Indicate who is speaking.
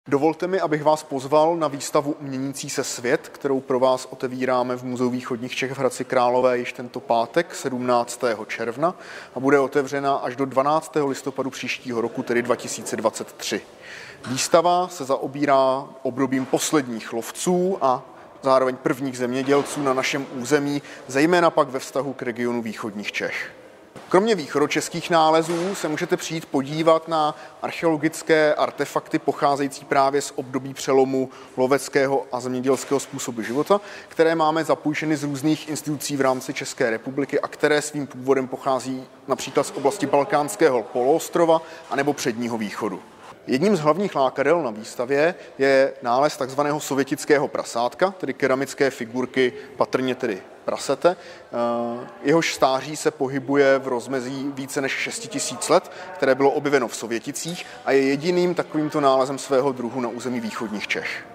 Speaker 1: Dovolte mi, abych vás pozval na výstavu Měnící se svět, kterou pro vás otevíráme v Muzeu východních Čech v Hradci Králové již tento pátek 17. června a bude otevřena až do 12. listopadu příštího roku, tedy 2023. Výstava se zaobírá obdobím posledních lovců a zároveň prvních zemědělců na našem území, zejména pak ve vztahu k regionu východních Čech. Kromě východočeských nálezů se můžete přijít podívat na archeologické artefakty pocházející právě z období přelomu loveckého a zemědělského způsobu života, které máme zapůjčeny z různých institucí v rámci České republiky a které svým původem pochází například z oblasti Balkánského poloostrova anebo Předního východu. Jedním z hlavních lákadel na výstavě je nález takzvaného sovětického prasátka, tedy keramické figurky, patrně tedy prasete. Jehož stáří se pohybuje v rozmezí více než 6 000 let, které bylo objeveno v Sověticích a je jediným takovýmto nálezem svého druhu na území východních Čech.